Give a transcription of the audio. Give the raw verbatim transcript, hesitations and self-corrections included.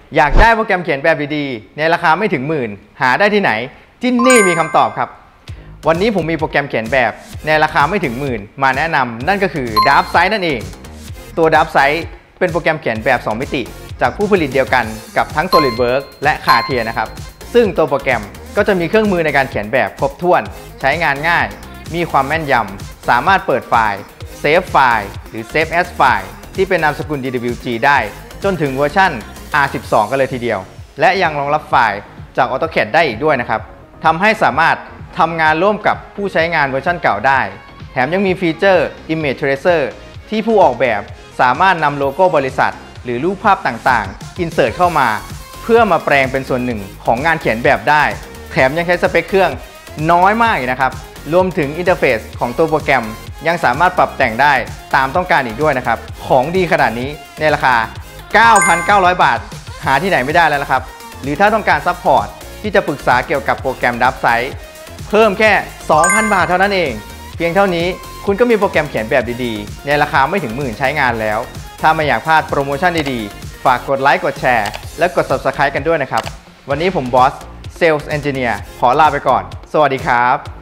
อยากได้โปรแกรมเขียนแบบดีๆในราคาไม่ถึงหมื่นหาได้ที่ไหนที่นี่มีคำตอบครับวันนี้ผมมีโปรแกรมเขียนแบบในราคาไม่ถึงหมื่นมาแนะนำนั่นก็คือ DraftSight นั่นเองตัว DraftSight เป็นโปรแกรมเขียนแบบสองมิติจากผู้ผลิตเดียวกันกับทั้ง SolidWorks และ CATIA นะครับซึ่งตัวโปรแกรมก็จะมีเครื่องมือในการเขียนแบบครบถ้วนใช้งานง่ายมีความแม่นยำสามารถเปิดไฟล์เซฟไฟล์หรือ Save as ไฟล์ที่เป็นนามสกุล ดี ดับเบิลยู จี ได้จนถึงเวอร์ชัน อาร์ สิบสอง กันเลยทีเดียวและยังรองรับไฟล์จาก AutoCAD ได้อีกด้วยนะครับทำให้สามารถทำงานร่วมกับผู้ใช้งานเวอร์ชันเก่าได้แถมยังมีฟีเจอร์ Image Tracer ที่ผู้ออกแบบสามารถนำโลโก้บริษัทหรือรูปภาพต่างๆ Insert เข้ามาเพื่อมาแปลงเป็นส่วนหนึ่งของงานเขียนแบบได้แถมยังใช้สเปคเครื่องน้อยมากนะครับรวมถึงอินเทอร์เฟซของตัวโปรแกรมยังสามารถปรับแต่งได้ตามต้องการอีกด้วยนะครับของดีขนาดนี้ในราคา เก้าพันเก้าร้อย บาทหาที่ไหนไม่ได้แล้วละครับหรือถ้าต้องการซัพพอร์ตที่จะปรึกษาเกี่ยวกับโปรแกรม DraftSight เพิ่มแค่ สองพัน บาทเท่านั้นเองเพียงเท่านี้คุณก็มีโปรแกรมเขียนแบบดีๆในราคาไม่ถึงหมื่นใช้งานแล้วถ้าไม่อยากพลาดโปรโมชั่นดีๆฝากกดไลค์กดแชร์และกด ซับสไครบ์ กันด้วยนะครับวันนี้ผมบอส Sales Engineer ขอลาไปก่อนสวัสดีครับ